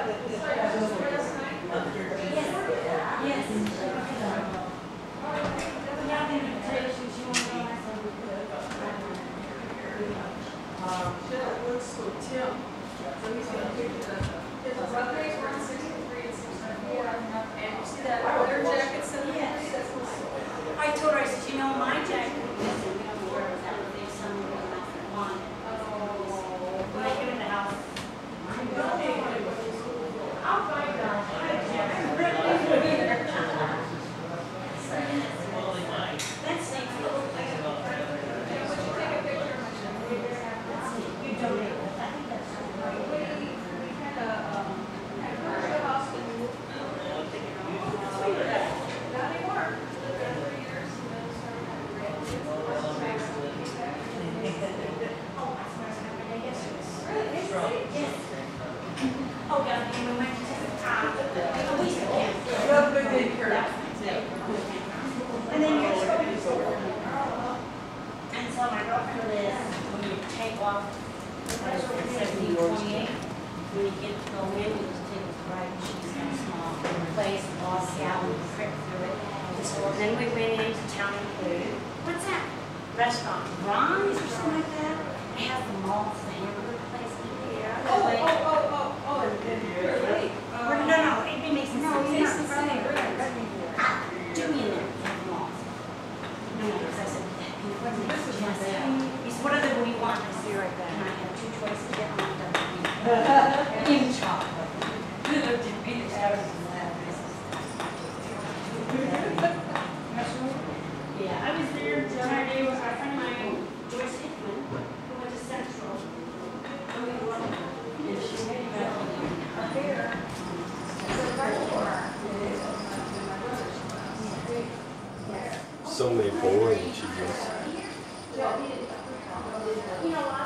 I told her, I said, you know, my jacket was missing. We don't know where it was at, but there's someone that wanted it. When I get in the house, I'll find out. That's safe. You donate it. I think that's and then you're and so my girlfriend is, when you take off 1728, when you get to go in, you just take it right, she's got a small place, lost out, and trip through it. And so then we went into town and food. What's that? Restaurant. Ron's or something like that? It has the malls, the hamburger place in here. Oh, No, it makes sense. No, it's not the same. Do me in there. No, because I said, he said, what other do you want? I said, right there. And I had two choices. Get on the in chocolate. He looked at me and yeah, I was there the other day with our friend of mine, Joyce Hickman, who went to Central. And she made her hair. So many boring cheeses. You know,